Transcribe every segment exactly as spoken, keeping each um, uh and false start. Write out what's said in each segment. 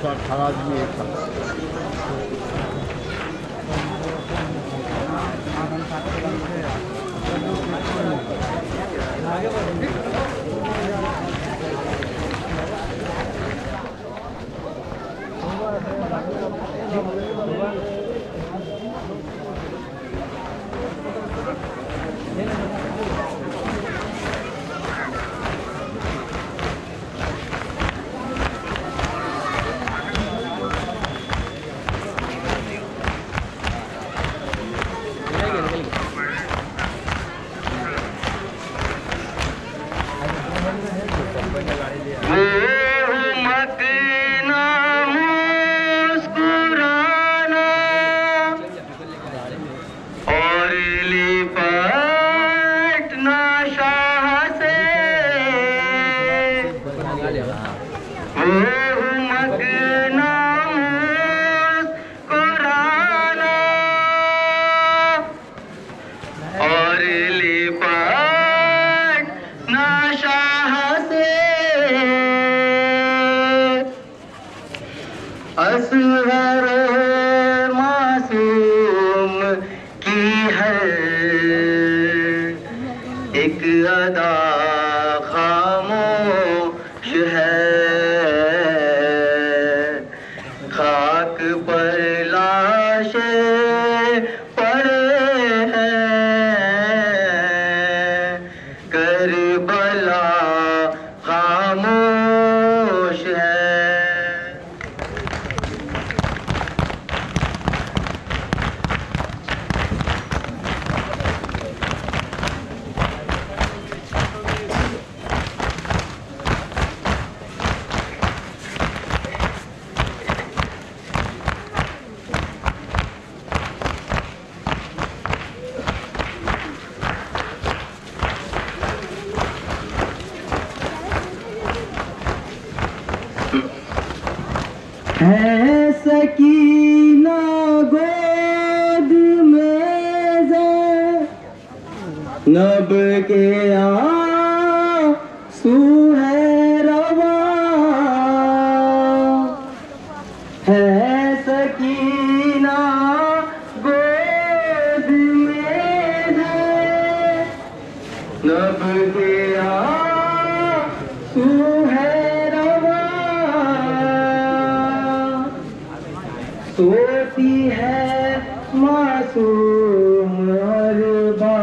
सौ अठारह आदमी एक साथ। असगर मासूम की है एक अदा खामोश है, खाक पर लाशें पड़े हैं, करबला खामोश है। है सकीना गोद में ज़ैनब के आंसू है रवा, है सकीना गोद में ज़ैनब के आंसू है, सोती है मासूम अरबा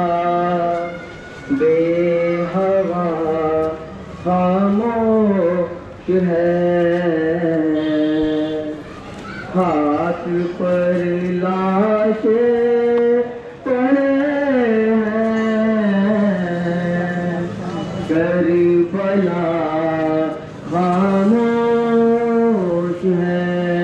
बेहवा खामोश है, हाथ पर लाशें पड़े हैं, करबला खामोश है।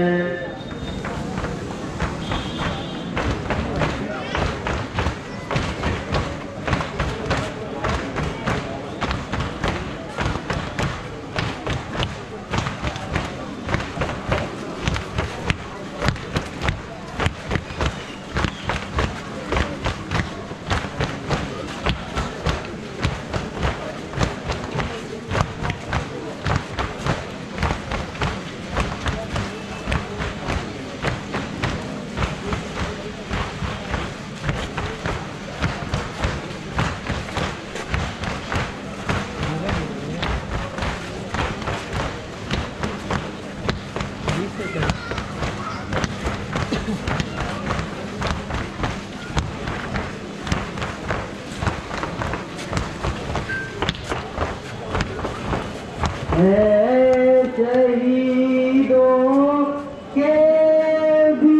शहीदों के भी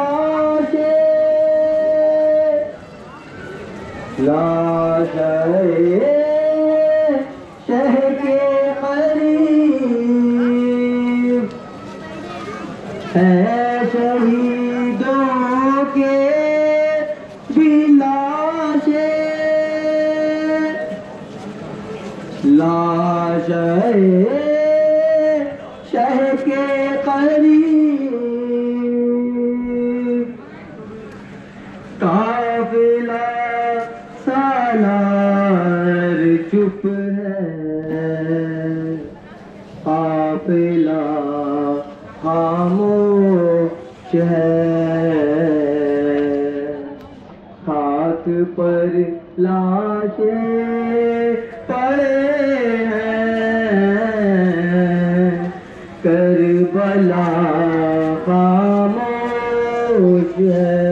लाशें, लाशें शह के करीब, है शहीदों के भी लाशें, लाशें शह के करीब, काफिला सालार चुप है, काफिला खामोश है। खाक पर लाशें पड़े हैं, करबला खामोश है।